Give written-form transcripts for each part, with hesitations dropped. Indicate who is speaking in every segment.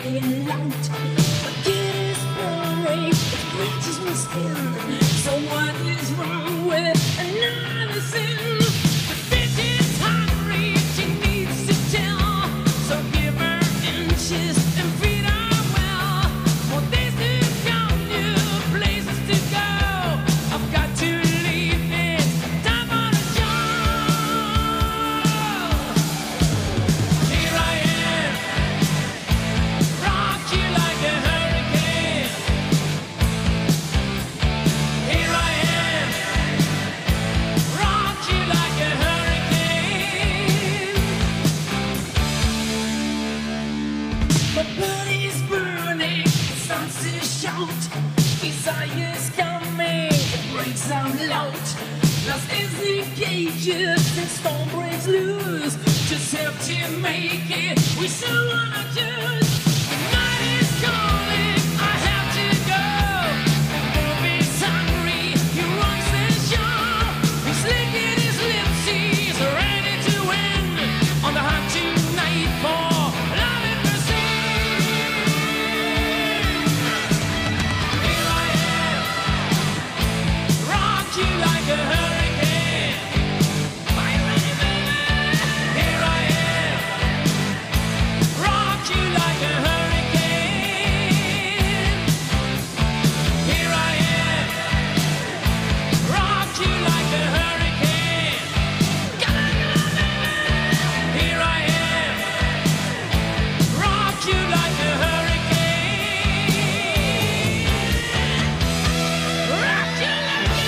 Speaker 1: burning out. Forget is boring, it bleaches my skin. So what is wrong with another sin? The bitch is hungry, she needs to tell. So give her inches and feed her well. More days to come, new places to go. I've got to leave this time on a job. Here I am, rock you like a hurricane. Here I am, rock you like a hurricane. My body's burning, it starts to shout. Desire's coming, it breaks out loud. Lost is the cages, and storm breaks loose. Just have to make it, we still wanna choose. The night is calling, I have to go. The movie's hungry, he wants the show. He's licking his lips, he's ready to win. On the hunt tonight for love and mercy. Here I am, rock you like a hurricane. Are you ready, baby? Here I am, rock you like a hurricane. Here I am, rock you like a hurricane. Come on, baby. Here I am, rock you like a hurricane. Rock you like a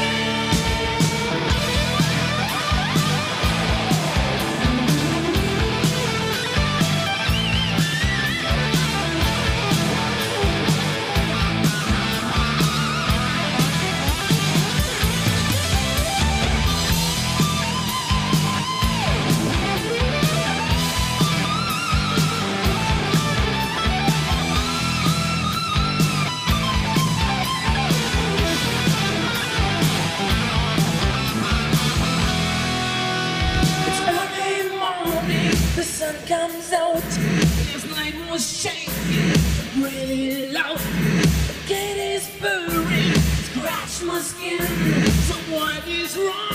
Speaker 1: It's early morning, the sun comes out. This night was shaking, really loud. The gate is burning, scratch my skin. So what is wrong?